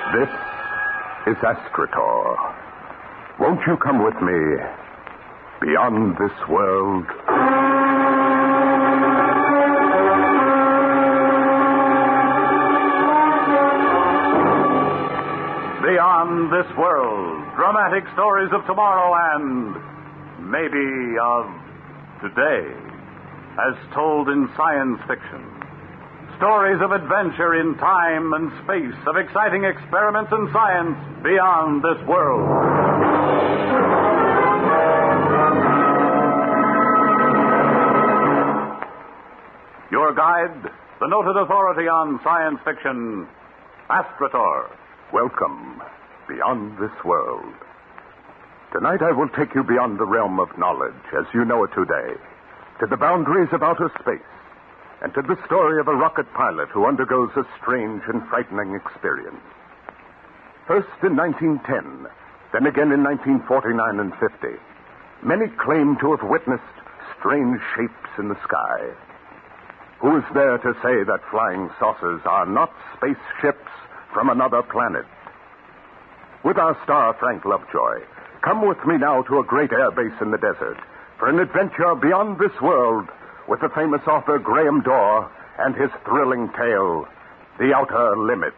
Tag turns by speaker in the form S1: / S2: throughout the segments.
S1: This is Astrator. Won't you come with me beyond this world?
S2: Beyond this world, dramatic stories of tomorrow and maybe of today, as told in science fiction. Stories of adventure in time and space, of exciting experiments in science beyond this world. Your guide, the noted authority on science fiction, Astrator.
S1: Welcome beyond this world. Tonight I will take you beyond the realm of knowledge as you know it today, to the boundaries of outer space, and to the story of a rocket pilot who undergoes a strange and frightening experience. First in 1910, then again in 1949 and 50, many claim to have witnessed strange shapes in the sky. Who is there to say that flying saucers are not spaceships from another planet? With our star, Frank Lovejoy, come with me now to a great air base in the desert for an adventure beyond this world with the famous author Graham Dorr and his thrilling tale, The Outer Limit.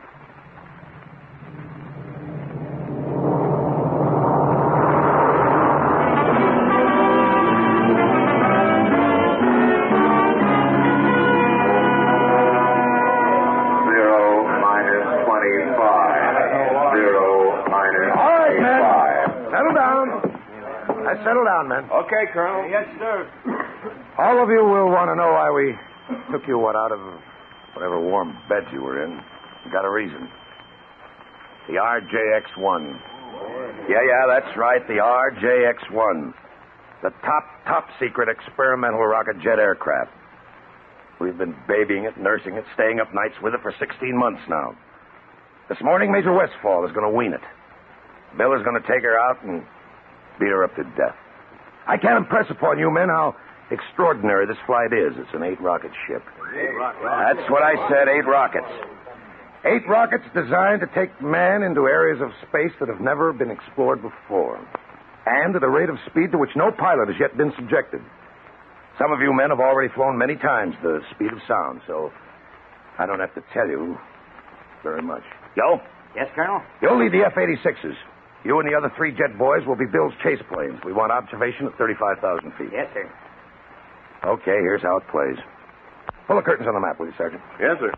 S3: Settle down, men.
S4: Okay, Colonel.
S2: Yes, sir.
S3: All of you will want to know why we took you out of whatever warm beds you were in. You got a reason. The RJX-1. Yeah, that's right, the RJX-1. The top secret experimental rocket jet aircraft. We've been babying it, nursing it, staying up nights with it for 16 months now. This morning, Major Westfall is going to wean it. Bill is going to take her out and beat her up to death. I can't impress upon you men how extraordinary this flight is. It's an 8-rocket ship.
S2: 8 rockets.
S3: That's what I said, 8 rockets. 8 rockets designed to take man into areas of space that have never been explored before. And at a rate of speed to which no pilot has yet been subjected. Some of you men have already flown many times the speed of sound, so I don't have to tell you very much. Yo?
S4: Yes, Colonel?
S3: You'll lead the F-86s. You and the other 3 jet boys will be Bill's chase planes. We want observation at 35,000 feet.
S4: Yes, sir.
S3: Okay, here's how it plays. Pull the curtains on the map, will you, Sergeant?
S4: Yes, sir.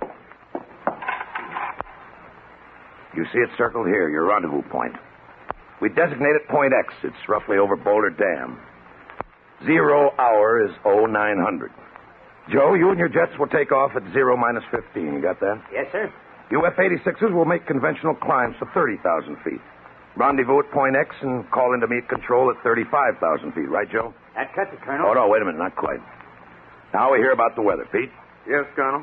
S3: You see it circled here, your rendezvous point. We designate it Point X. It's roughly over Boulder Dam. 0 hour is 0900. Joe, you and your jets will take off at 0-15. You got that?
S4: Yes, sir.
S3: You F-86s will make conventional climbs to 30,000 feet. Rendezvous at Point X and call into meet control at 35,000 feet. Right, Joe?
S4: That cuts it, Colonel.
S3: Oh, no, wait a minute. Not quite. Now we hear about the weather. Pete?
S5: Yes, Colonel.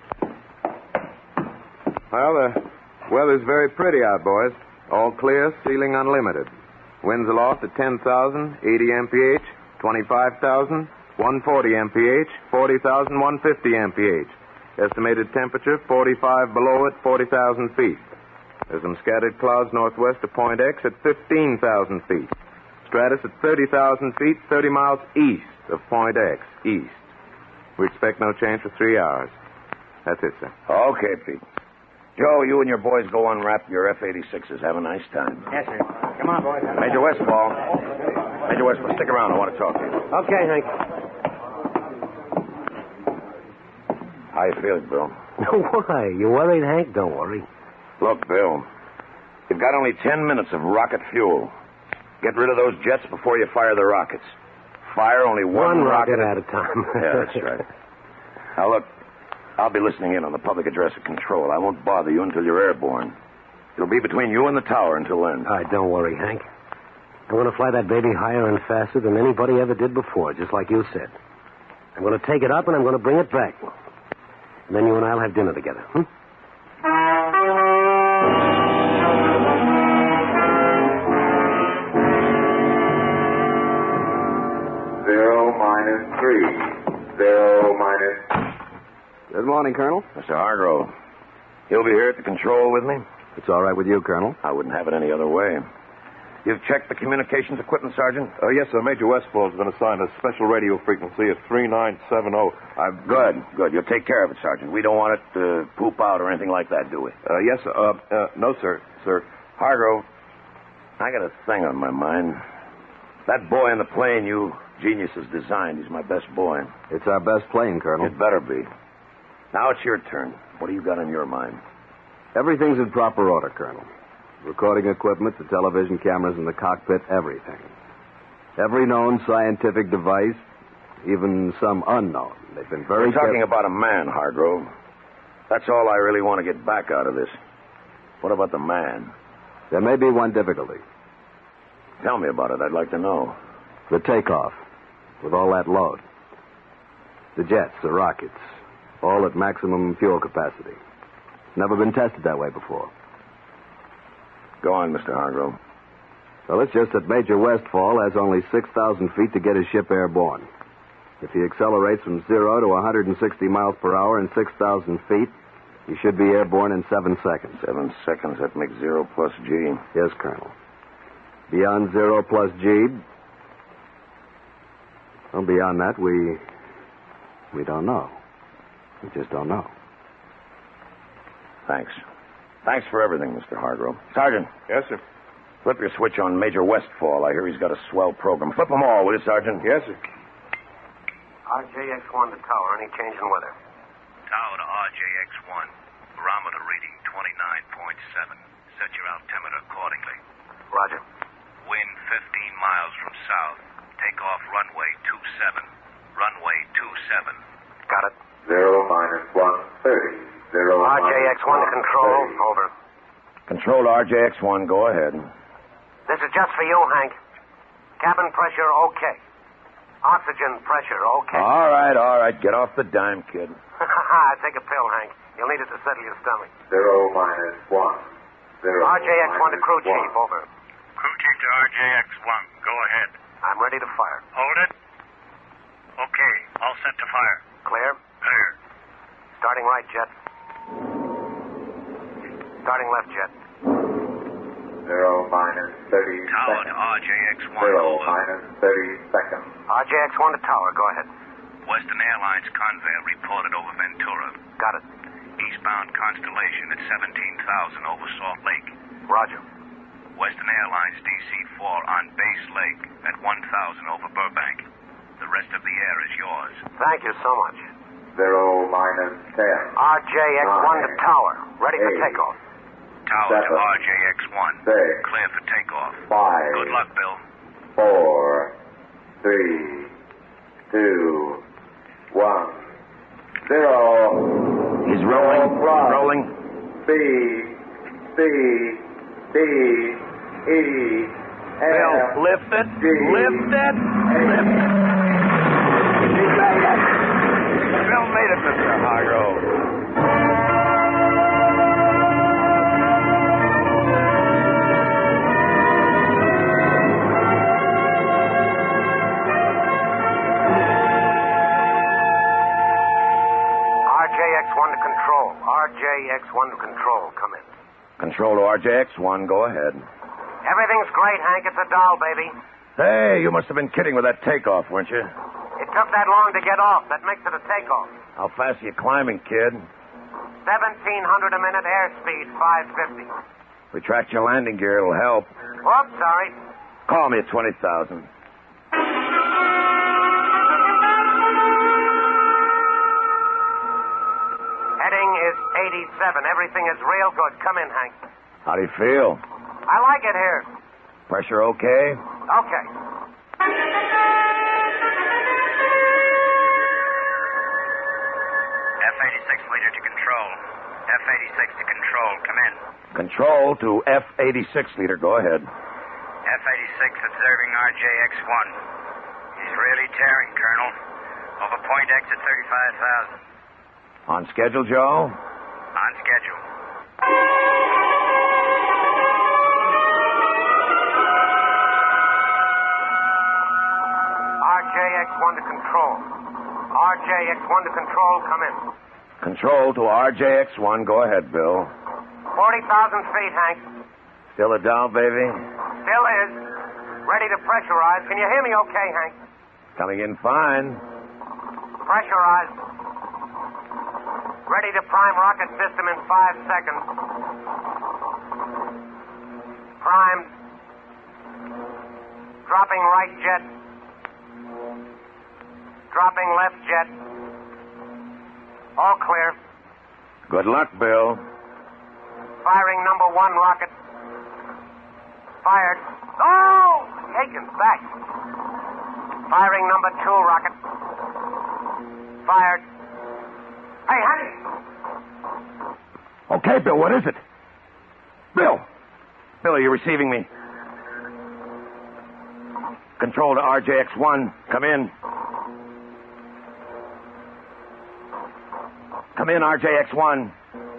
S5: Well, the weather's very pretty out, boys. All clear, ceiling unlimited. Winds aloft at 10,000, 80 mph, 25,000, 140 mph, 40,000, 150 mph. Estimated temperature 45 below at 40,000 feet. There's some scattered clouds northwest of Point X at 15,000 feet. Stratus at 30,000 feet, 30 miles east of Point X, east. We expect no change for 3 hours. That's it, sir.
S3: Okay, Pete. Joe, you and your boys go unwrap your F-86s. Have a nice time.
S4: Yes, sir. Come on, boys.
S3: Major Westfall. Major Westfall, stick around. I want to talk to you.
S4: Okay, Hank.
S3: How you feeling, Bill?
S6: Why? You worried, Hank? Don't worry.
S3: Look, Bill, you've got only 10 minutes of rocket fuel. Get rid of those jets before you fire the rockets. Fire only one
S6: rocket at a time.
S3: Yeah, that's right. Now, look, I'll be listening in on the public address at control. I won't bother you until you're airborne. It'll be between you and the tower until then.
S6: All right, don't worry, Hank. I'm going to fly that baby higher and faster than anybody ever did before, just like you said. I'm going to take it up and I'm going to bring it back. And then you and I'll have dinner together.
S5: 3, 0 minus.
S4: Good morning, Colonel.
S3: Mr. Hargrove. He'll be here at the control with me?
S5: It's all right with you, Colonel?
S3: I wouldn't have it any other way. You've checked the communications equipment, Sergeant?
S7: Yes, sir. Major Westfall's been assigned a special radio frequency of 3970.
S3: Good. You'll take care of it, Sergeant. We don't want it to poop out or anything like that, do we?
S7: Yes, sir. No, sir. Sir.
S3: Hargrove, I got a thing on my mind. That boy in the plane you geniuses designed, he's my best boy.
S5: It's our best plane, Colonel.
S3: It better be. Now it's your turn. What do you got on your mind?
S5: Everything's in proper order, Colonel. Recording equipment, the television cameras in the cockpit, everything. Every known scientific device, even some unknown. They've been very...
S3: We're talking about a man, Hargrove. That's all I really want to get back out of this. What about the man?
S5: There may be one difficulty.
S3: Tell me about it. I'd like to know.
S5: The takeoff, with all that load. The jets, the rockets, all at maximum fuel capacity. Never been tested that way before.
S3: Go on, Mr. Hargrove.
S5: Well, it's just that Major Westfall has only 6,000 feet to get his ship airborne. If he accelerates from 0 to 160 miles per hour in 6,000 feet, he should be airborne in 7 seconds.
S3: 7 seconds, that makes 0 plus G.
S5: Yes, Colonel. Beyond 0 plus G... Well, beyond that, we don't know. We just don't know.
S3: Thanks. Thanks for everything, Mr. Hargrove. Sergeant.
S7: Yes, sir.
S3: Flip your switch on Major Westfall. I hear he's got a swell program. Flip them all, will you, Sergeant?
S7: Yes, sir.
S6: RJX-1 to tower. Any change in weather?
S8: Tower to RJX-1. Barometer reading 29.7. Set your altimeter accordingly.
S6: Roger.
S8: Wind 15 miles from south. Take off runway 27. Runway 27.
S6: Got it.
S9: 0 minus 130. 0
S6: RJX-1 to control. Over.
S3: Control to RJX-1. Go ahead.
S6: This is just for you, Hank. Cabin pressure, okay. Oxygen pressure, okay.
S3: All right. Get off the dime, kid.
S6: Take a pill, Hank. You'll need it to settle your stomach.
S9: 0 minus 1. 0
S6: RJX-1 to crew
S9: minus
S6: chief.
S9: 1.
S6: Over.
S8: Crew chief to RJX-1. Go ahead.
S6: I'm ready to fire.
S8: Hold it. Okay. All set to fire.
S6: Clear?
S8: Clear.
S6: Starting right, jet. Starting left, jet.
S9: 0 minus 30
S8: Tower to
S9: seconds.
S8: RJX-1.
S9: 0
S8: Over.
S9: minus 30 seconds.
S6: RJX-1 to tower. Go ahead.
S8: Western Airlines Convair reported over Ventura.
S6: Got it.
S8: Eastbound Constellation at 17,000 over Salt Lake.
S6: Roger.
S8: Western Airlines DC-4 on Base Lake at 1,000 over Burbank. The rest of the air is yours.
S6: Thank you so much.
S9: 0 minus 10.
S6: RJX-1 to tower. Ready for
S9: 8.
S6: takeoff.
S8: Tower to
S9: 7.
S8: RJX-1.
S9: 6.
S8: Clear for takeoff.
S9: 5.
S8: Good luck, Bill.
S9: 4, 3, 2, 1, 0.
S3: He's rolling.
S9: Fly.
S3: Rolling.
S9: B, C, D, E,
S3: Bill,
S9: F,
S3: lift it.
S9: G,
S3: Lift it. Lift it. He made it. Bill made it, Mr. Hargrove.
S6: RJX-1 to control. RJX-1 to control. Come in.
S3: Control to RJX-1. Go ahead.
S6: Everything's great, Hank. It's a doll, baby.
S3: Hey, you must have been kidding with that takeoff, weren't you?
S6: It took that long to get off. That makes it a takeoff.
S3: How fast are you climbing, kid?
S6: 1,700 a minute, airspeed 550.
S3: Retract your landing gear. It'll help.
S6: Whoops, sorry.
S3: Call me at 20,000.
S6: Heading is 87. Everything is real good. Come in, Hank.
S3: How do you feel?
S6: I like it here.
S3: Pressure okay?
S6: Okay.
S8: F-86 leader to control. F-86 to control. Come in.
S3: Control to F-86 leader. Go ahead.
S8: F-86 observing RJX-1. He's really tearing, Colonel. Over point X at 35,000.
S3: On schedule, Joe?
S8: On schedule.
S6: RJX-1 to control. RJX-1 to control. Come in.
S3: Control to RJX-1. Go ahead, Bill.
S6: 40,000 feet, Hank.
S3: Still a down, baby?
S6: Still is. Ready to pressurize. Can you hear me okay, Hank?
S3: Coming in fine.
S6: Pressurized. Ready to prime rocket system in 5 seconds. Primed. Dropping right jet. Dropping left jet. All clear.
S3: Good luck, Bill.
S6: Firing number 1 rocket. Fired. Oh! Taken back. Firing number 2 rocket. Fired. Hey, honey!
S3: Okay, Bill, what is it? Bill! Bill, are you receiving me? Control to RJX-1. Come in. Come in, RJX-1.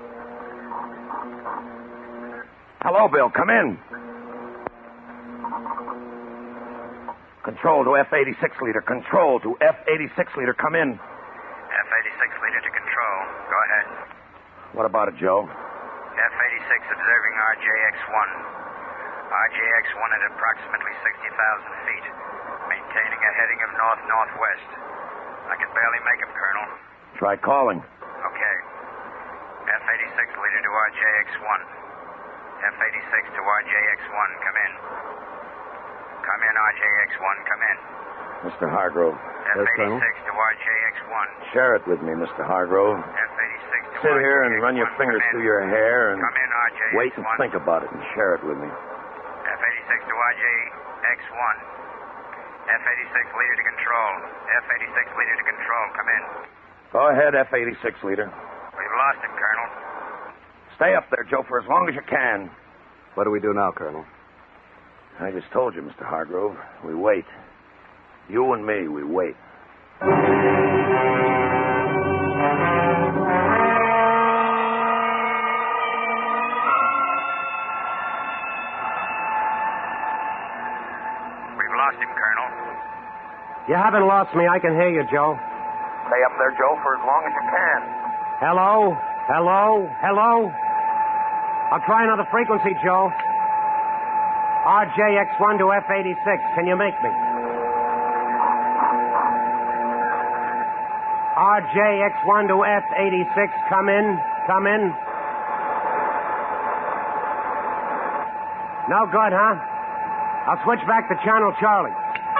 S3: Hello, Bill. Come in. Control to F-86 leader. Control to F-86 leader. Come in.
S8: F-86 leader to control. Go ahead.
S3: What about it, Joe?
S8: F-86 observing RJX-1. RJX-1 at approximately 60,000 feet, maintaining a heading of north-northwest. I can barely make him, Colonel.
S3: Try calling.
S8: Okay. F-86 leader to RJX-1. F-86 to RJX-1, come in. Come in, RJX-1, come in.
S3: Mr. Hargrove.
S8: F-86 to RJX-1.
S3: Share it with me, Mr. Hargrove.
S8: F-86 to
S3: Sit here and
S8: RJX-1,
S3: run your fingers
S8: come in.
S3: through your hair and
S8: Come in, RJX-1.
S3: wait and think about it and share it with me.
S8: F-86 to RJX-1. F-86 leader to control. F-86 leader to control, come in.
S3: Go ahead, F-86 leader.
S8: We've lost him, Colonel.
S3: Stay up there, Joe, for as long as you can.
S5: What do we do now, Colonel?
S3: I just told you, Mr. Hargrove. We wait. You and me, we wait.
S8: We've lost him, Colonel.
S6: You haven't lost me. I can hear you, Joe.
S3: Stay up there, Joe, for as long as you can.
S6: Hello? Hello? Hello? I'll try another frequency, Joe. RJX-1 to F-86. Can you make me? RJX-1 to F-86. Come in. Come in. No good, huh? I'll switch back to Channel Charlie.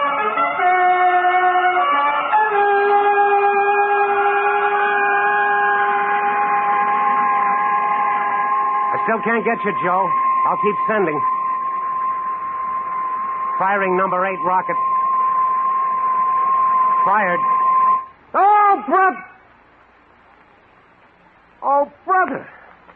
S6: I still can't get you, Joe. I'll keep sending. Firing number 8 rocket. Fired. Oh, brother! Oh, brother!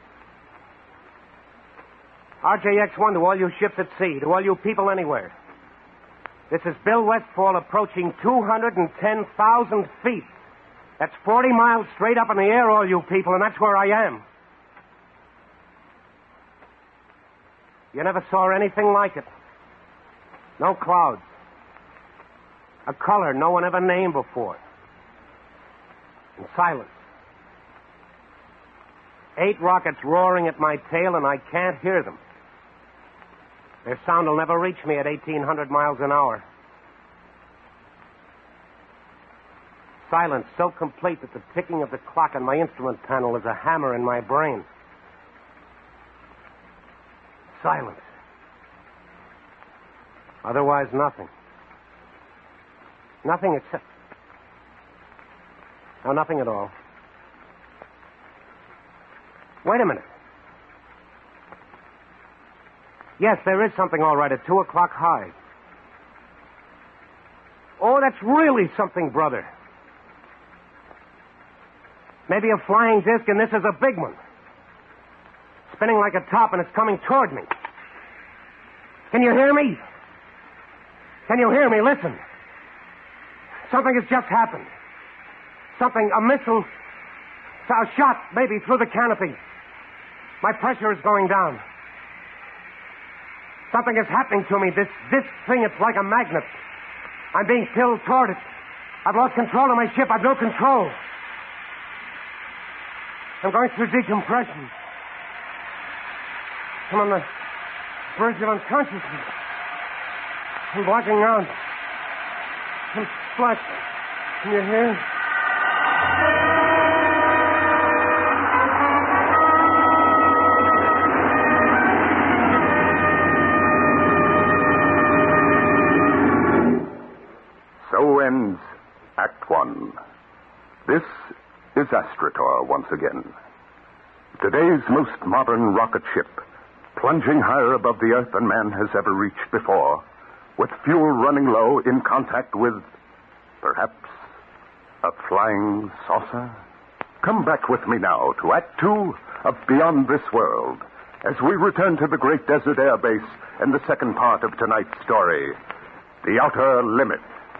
S6: RJX-1 to all you ships at sea, to all you people anywhere. This is Bill Westfall approaching 210,000 feet. That's 40 miles straight up in the air, all you people, and that's where I am. You never saw anything like it. No clouds. A color no one ever named before. And silence. 8 rockets roaring at my tail, and I can't hear them. Their sound will never reach me at 1,800 miles an hour. Silence so complete that the ticking of the clock on my instrument panel is a hammer in my brain. Silence. Otherwise, nothing. Nothing except... No, nothing at all. Wait a minute. Yes, there is something all right at 2 o'clock high. Oh, that's really something, brother. Maybe a flying disc, and this is a big one. Spinning like a top, and it's coming toward me. Can you hear me? Can you hear me? Listen. Something has just happened. Something, a missile, a shot, maybe, through the canopy. My pressure is going down. Something is happening to me. This thing, it's like a magnet. I'm being pulled toward it. I've lost control of my ship. I've no control. I'm going through decompression. I'm on the verge of unconsciousness. I'm blacking out. I'm splashed. Can you hear?
S1: So ends Act One. This is Astrator once again. Today's most modern rocket ship, plunging higher above the Earth than man has ever reached before, with fuel running low in contact with, perhaps, a flying saucer? Come back with me now to Act Two of Beyond This World, as we return to the great desert air base and the second part of tonight's story, The Outer Limit.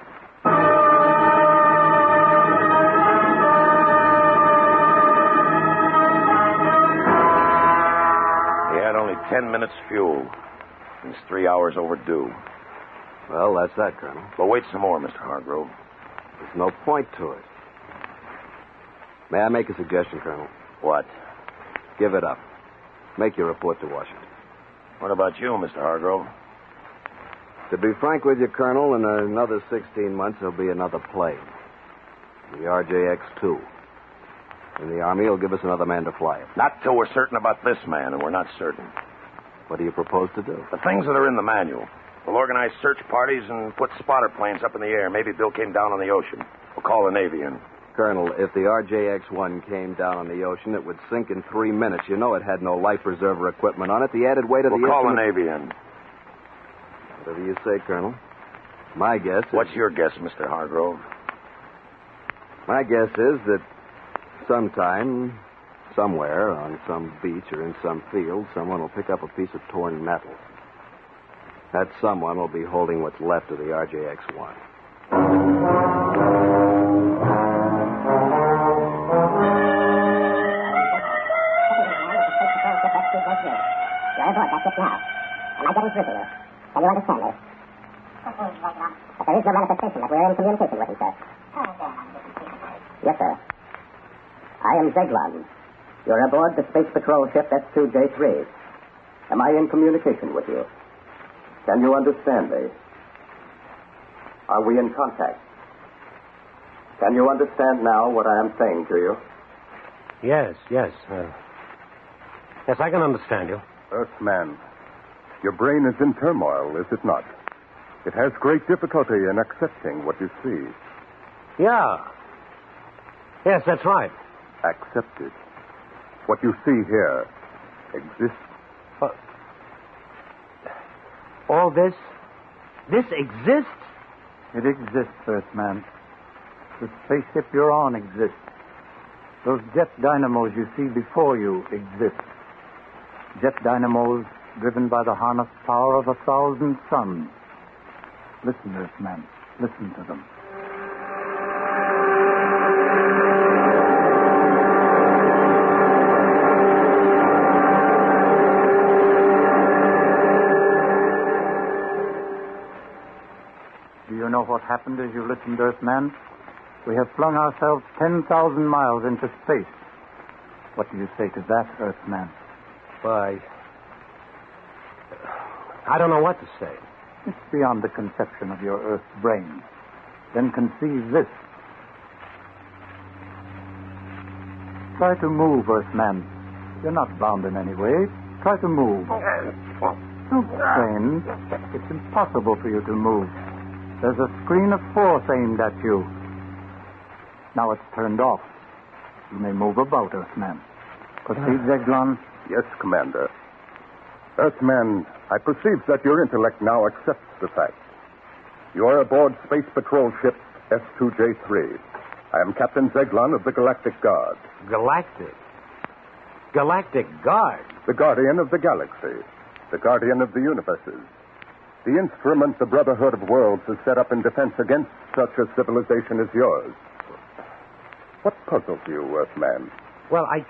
S3: He had only 10 minutes fuel. He's 3 hours overdue.
S10: Well, that's that, Colonel.
S3: But wait some more, Mr. Hargrove.
S10: There's no point to it. May I make a suggestion, Colonel?
S3: What?
S10: Give it up. Make your report to Washington.
S3: What about you, Mr. Hargrove?
S10: To be frank with you, Colonel, in another 16 months, there'll be another plane. The RJX-2. And the Army will give us another man to fly it.
S3: Not till we're certain about this man, and we're not certain.
S10: What do you propose to do?
S3: The things that are in the manual. We'll organize search parties and put spotter planes up in the air. Maybe Bill came down on the ocean. We'll call the Navy in.
S10: Colonel, if the RJX-1 came down on the ocean, it would sink in 3 minutes. You know it had no life preserver equipment on it. The added weight of
S3: We'll call the Navy in.
S10: Whatever you say, Colonel. My guess is...
S3: What's your guess, Mr. Hargrove?
S10: My guess is that sometime, somewhere, on some beach or in some field, someone will pick up a piece of torn metal. That someone will be holding what's left of the RJX-1.
S11: You're aboard that ship now. Am I getting through to you? Can you understand me? But there is no manifestation that we're in communication with him, sir. Yes, sir. I am Zeglon. You're aboard the Space Patrol ship S2J3. Am I in communication with you? Can you understand me? Are we in contact? Can you understand now what I am saying to you?
S6: Yes. Yes, I can understand you.
S1: Earthman, your brain is in turmoil, is it not? It has great difficulty in accepting what you see.
S6: Yeah. Yes, that's right.
S1: Accept it. What you see here exists.
S6: All this? This exists?
S12: It exists, Earthman. The spaceship you're on exists. Those jet dynamos you see before you exist. Jet dynamos driven by the harnessed power of 1,000 suns. Listen, Earthman. Listen to them. Do you know what happened as you listened, Earthman? We have flung ourselves 10,000 miles into space. What do you say to that, Earthman?
S6: Why, I don't know what to say.
S12: It's beyond the conception of your Earth brain. Then conceive this. Try to move, Earthman. You're not bound in any way. Try to move. Don't strain. It's impossible for you to move. There's a screen of force aimed at you. Now it's turned off. You may move about, Earthman. Proceed, Zeglon.
S1: Yes, Commander. Earthman, I perceive that your intellect now accepts the fact. You are aboard Space Patrol ship S2J3. I am Captain Zeglon of the Galactic Guard.
S6: Galactic? Galactic Guard?
S1: The guardian of the galaxy. The guardian of the universes. The instrument the Brotherhood of Worlds has set up in defense against such a civilization as yours. What puzzles you, Earthman?
S6: Well, I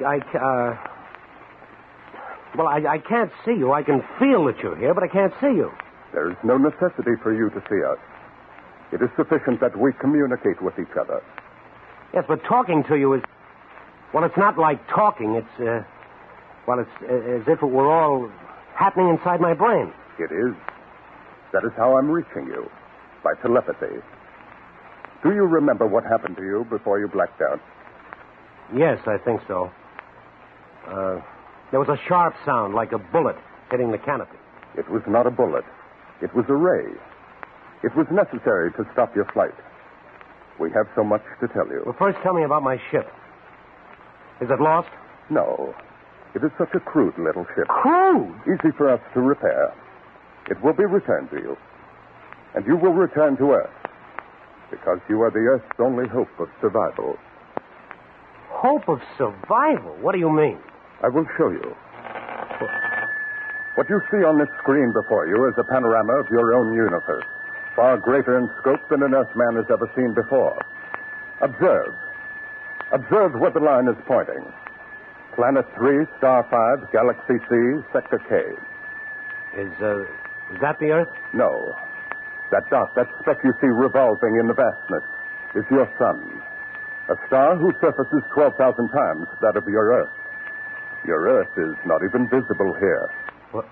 S6: can't see you. I can feel that you're here, but I can't see you.
S1: There is no necessity for you to see us. It is sufficient that we communicate with each other.
S6: Yes, but talking to you is... Well, it's not like talking. It's, it's as if it were all happening inside my brain.
S1: It is. That is how I'm reaching you, by telepathy. Do you remember what happened to you before you blacked out?
S6: Yes, I think so. There was a sharp sound like a bullet hitting the canopy.
S1: It was not a bullet. It was a ray. It was necessary to stop your flight. We have so much to tell you.
S6: Well, first tell me about my ship. Is it lost?
S1: No. It is such a crude little ship.
S6: Crude?
S1: Easy for us to repair. It will be returned to you. And you will return to Earth. Because you are the Earth's only hope of survival.
S6: Hope of survival? What do you mean?
S1: I will show you. What you see on this screen before you is a panorama of your own universe, far greater in scope than an Earthman has ever seen before. Observe. Observe where the line is pointing. Planet 3, Star 5, Galaxy C, Sector K.
S6: Is that the Earth?
S1: No. That dot, that speck you see revolving in the vastness, is your sun. A star whose surface is 12,000 times that of your Earth. Your Earth is not even visible here.
S6: What?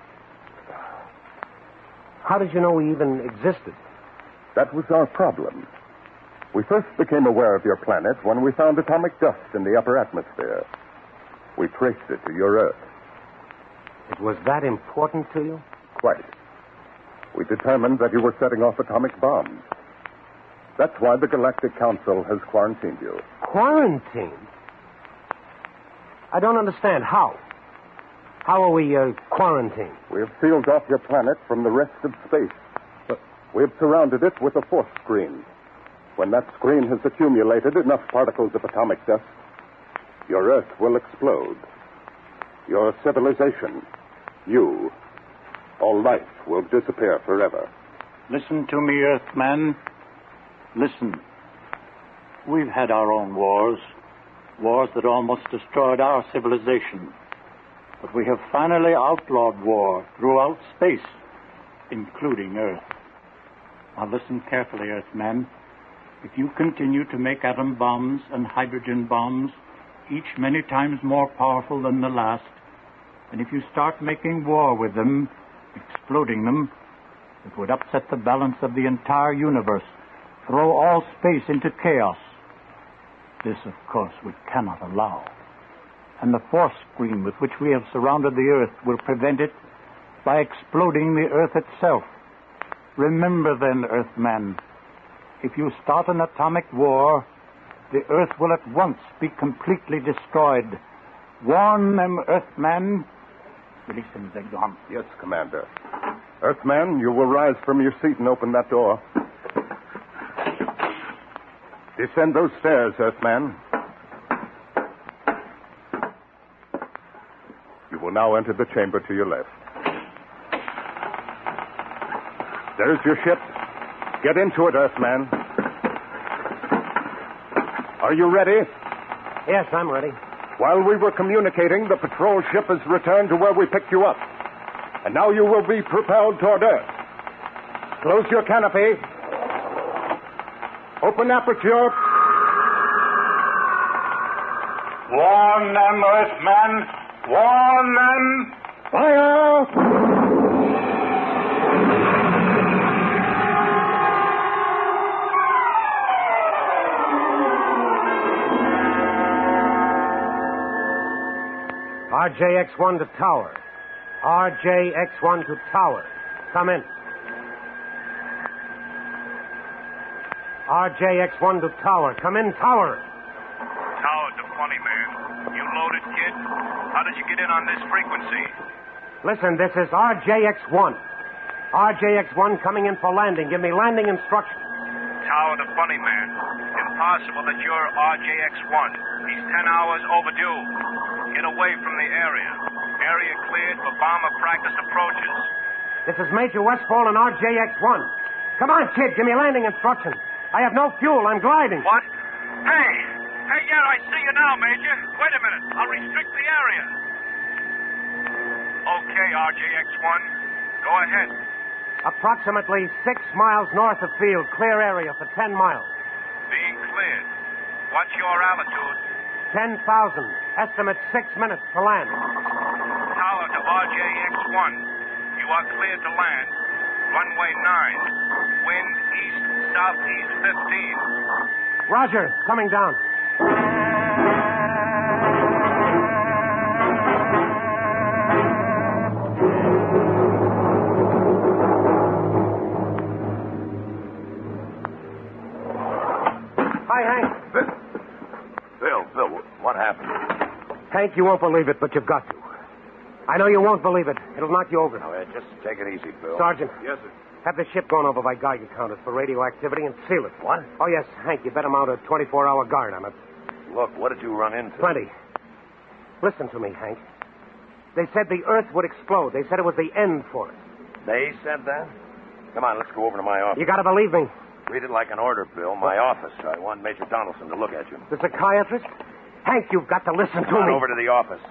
S6: How did you know we even existed?
S1: That was our problem. We first became aware of your planet when we found atomic dust in the upper atmosphere. We traced it to your Earth.
S6: It was that important to you?
S1: Quite. We determined that you were setting off atomic bombs. That's why the Galactic Council has quarantined you.
S6: Quarantined? I don't understand. How? How are we quarantined?
S1: We have sealed off your planet from the rest of space. We have surrounded it with a force screen. When that screen has accumulated enough particles of atomic dust, your Earth will explode. Your civilization, you, all life will disappear forever.
S12: Listen to me, Earthman. Listen. We've had our own wars. Wars that almost destroyed our civilization. But we have finally outlawed war throughout space, including Earth. Now listen carefully, Earthman. If you continue to make atom bombs and hydrogen bombs, each many times more powerful than the last, and if you start making war with them, exploding them, it would upset the balance of the entire universe, throw all space into chaos. This, of course, we cannot allow. And the force screen with which we have surrounded the Earth will prevent it by exploding the Earth itself. Remember then, Earthman, if you start an atomic war, the Earth will at once be completely destroyed. Warn them, Earthman. Release him, Zegdon.
S1: Yes, Commander. Earthman, you will rise from your seat and open that door. Descend those stairs, Earthman. You will now enter the chamber to your left. There's your ship. Get into it, Earthman. Are you ready?
S6: Yes, I'm ready.
S1: While we were communicating, the patrol ship has returned to where we picked you up. And now you will be propelled toward Earth. Close your canopy. Open aperture.
S12: Warn them, Earthman. Warn them.
S1: Fire!
S6: RJX-1 to tower. RJX-1 to tower. Come in. RJX-1 to tower. Come in, tower.
S13: Tower to Funny Man. You loaded, kid? How did you get in on this frequency?
S6: Listen, this is RJX-1. RJX-1 coming in for landing. Give me landing instructions.
S13: Tower to Funny Man. Impossible that you're RJX-1. He's 10 hours overdue. Get away from the area. Area cleared for bomber practice approaches.
S6: This is Major Westfall and RJX-1. Come on, kid, give me landing instructions. I have no fuel. I'm gliding.
S13: What? Hey, yeah, I see you now, Major. Wait a minute. I'll restrict the area. Okay, RJX-1. Go ahead.
S6: Approximately 6 miles north of field. Clear area for 10 miles.
S13: Being cleared. What's your altitude?
S6: 10,000. Estimate 6 minutes to land.
S13: Tower to RJX-1. are cleared to land. Runway 9. Wind east-southeast 15.
S6: Roger. Coming down. Hi, Hank.
S3: Bill, what happened?
S6: Hank, you won't believe it, but you've got to. I know you won't believe it. It'll knock you over.
S3: Now, just take it easy, Bill.
S6: Sergeant.
S3: Yes, sir.
S6: Have the ship gone over by Geiger counters for radioactivity and seal it.
S3: What?
S6: Oh, yes, Hank, you better mount a 24-hour guard on it.
S3: Look, what did you run into?
S6: Plenty. Listen to me, Hank. They said the Earth would explode. They said it was the end for us.
S3: They said that? Come on, let's go over to my office.
S6: You gotta believe me.
S3: Read it like an order, Bill. My office. I want Major Donaldson to look at you.
S6: The psychiatrist? Hank, you've got to listen to
S3: Come on
S6: me.
S3: over to the office.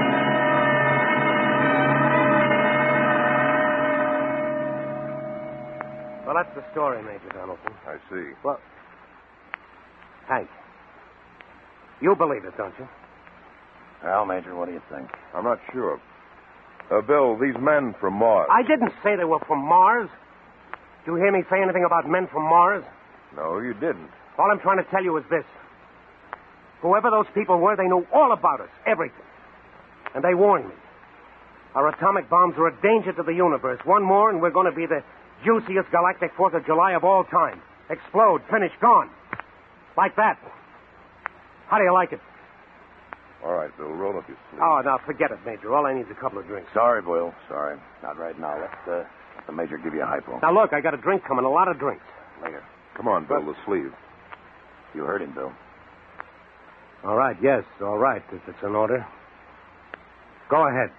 S6: Well, that's the story, Major Donaldson.
S7: I see.
S6: Well, Hank, you believe it, don't you?
S3: Well, Major, what do you think?
S7: I'm not sure. Bill, these men from Mars.
S6: I didn't say they were from Mars. Did you hear me say anything about men from Mars?
S7: No, you didn't.
S6: All I'm trying to tell you is this. Whoever those people were, they knew all about us, everything. And they warned me. Our atomic bombs are a danger to the universe. One more, and we're going to be the juiciest galactic 4th of July of all time. Explode, finish, gone. Like that. How do you like it?
S7: All right, Bill, roll up your sleeve.
S6: Oh, now, forget it, Major. All I need is a couple of drinks.
S3: Sorry, Bill. Sorry. Not right now. Let the Major give you a hypo.
S6: Now, look, I got a drink coming, a lot of drinks.
S3: Later.
S7: Come on, Bill, the sleeve.
S3: You heard him, Bill.
S6: All right, yes, all right, if it's an order. Go ahead.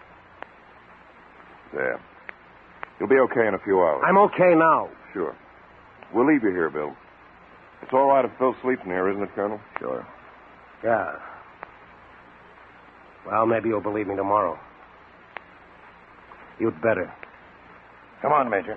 S7: There. You'll be okay in a few hours.
S6: I'm okay now.
S7: Sure. We'll leave you here, Bill. It's all right if Phil sleeps in here, isn't it, Colonel?
S3: Sure.
S6: Yeah. Well, maybe you'll believe me tomorrow. You'd better.
S3: Come on, Major.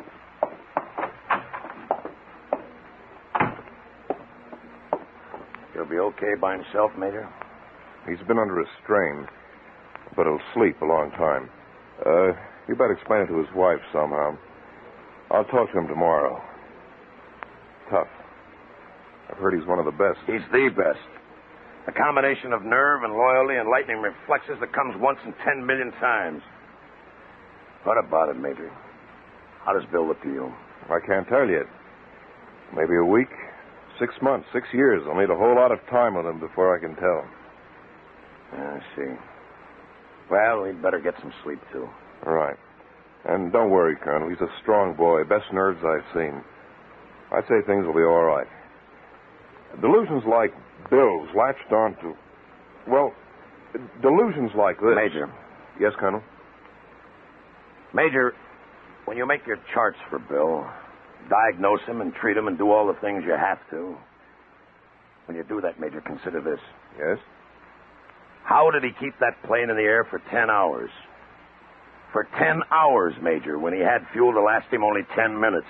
S3: He'll be okay by himself, Major?
S7: He's been under a strain, but he'll sleep a long time. You better explain it to his wife somehow. I'll talk to him tomorrow. Tough. I've heard he's one of the best.
S3: He's the best. A combination of nerve and loyalty and lightning reflexes that comes once in 10 million times. What about it, Major? How does Bill look to you?
S7: I can't tell yet. Maybe a week, 6 months, 6 years. I'll need a whole lot of time with him before I can tell.
S3: I see. Well, he'd better get some sleep, too.
S7: All right. And don't worry, Colonel. He's a strong boy. Best nerves I've seen. I'd say things will be all right. Delusions like Bill's latched on to... Well, delusions like this...
S3: Major.
S7: Yes, Colonel?
S3: Major, when you make your charts for Bill, diagnose him and treat him and do all the things you have to, when you do that, Major, consider this.
S7: Yes?
S3: How did he keep that plane in the air for 10 hours? For 10 hours, Major, when he had fuel to last him only 10 minutes.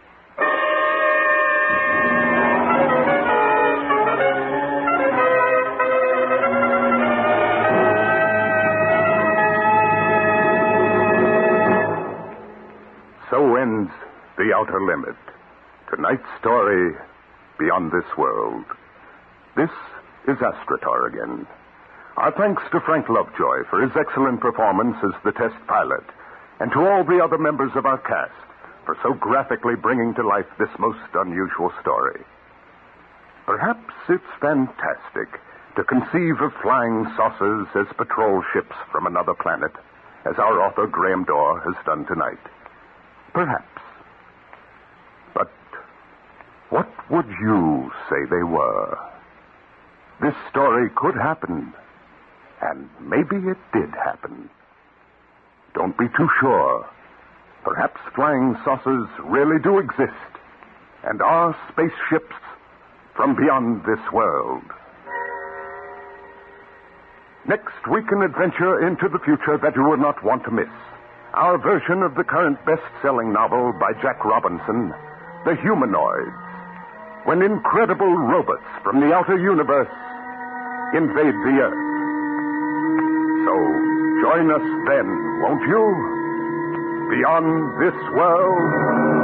S1: So ends The Outer Limit. Tonight's story, Beyond This World. This is Astrator again. Our thanks to Frank Lovejoy for his excellent performance as the test pilot, and to all the other members of our cast for so graphically bringing to life this most unusual story. Perhaps it's fantastic to conceive of flying saucers as patrol ships from another planet, as our author Graham Dorr has done tonight. Perhaps. But what would you say they were? This story could happen, and maybe it did happen. Don't be too sure. Perhaps flying saucers really do exist, and are spaceships from beyond this world. Next week, an adventure into the future that you would not want to miss. Our version of the current best-selling novel by Jack Robinson, The Humanoids, when incredible robots from the outer universe invade the Earth. So join us then, won't you? Beyond This World.